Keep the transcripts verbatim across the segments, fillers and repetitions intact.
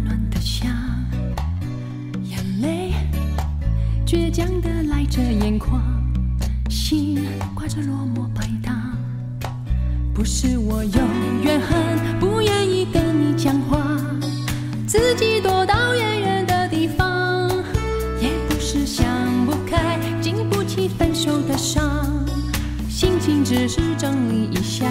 暖的香，眼泪倔强地赖着眼眶，心挂着落寞摆荡。不是我有怨恨，不愿意跟你讲话，自己躲到远远的地方，也不是想不开，经不起分手的伤，心情只是整理一下。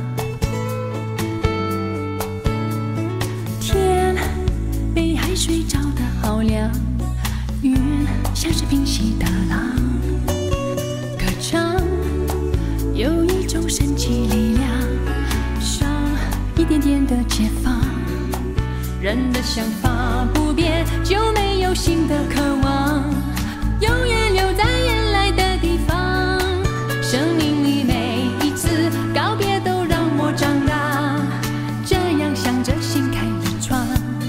天被海水照得好亮，云像是平息的浪，歌唱有一种神奇力量，上一点点的解放。人的想法不变，就没有新的渴望，永远留在原来的地方。生命里每一次告别都让我长大，这样想着心开一窗。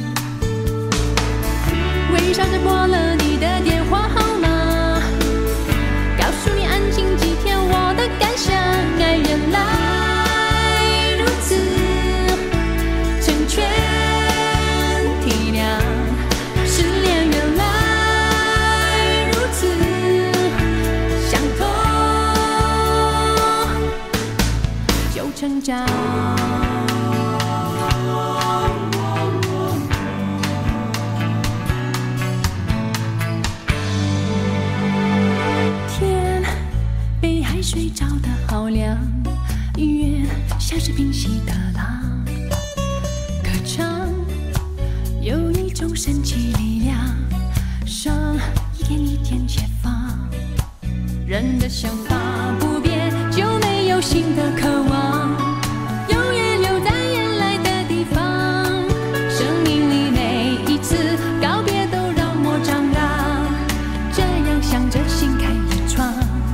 微笑着拨了你的电话号码，告诉你安静几天我的感想。爱原来如此成全体谅，失恋原来如此相同，就成长。天被海水照得好亮，月像是平息的浪，歌唱有一种神奇力量，伤一点一点解放。人的想法不变，就没有新的渴望，永远留在原来的地方。生命里每一次告别都让我长大，这样想着心开一窗。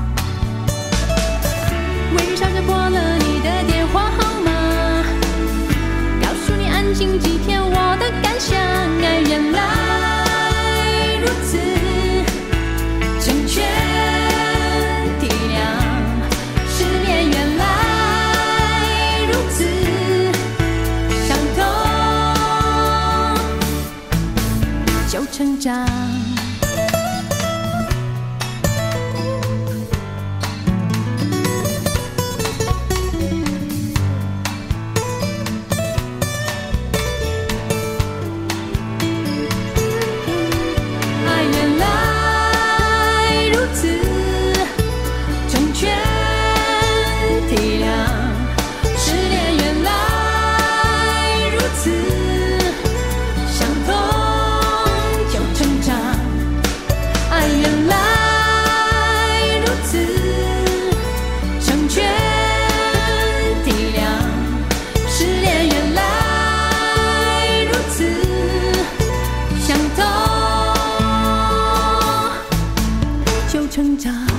微笑着拨了你的电话号码，告诉你安静几天我的感想。爱原来如此成全体谅，失恋原来如此相同，就成长。成长。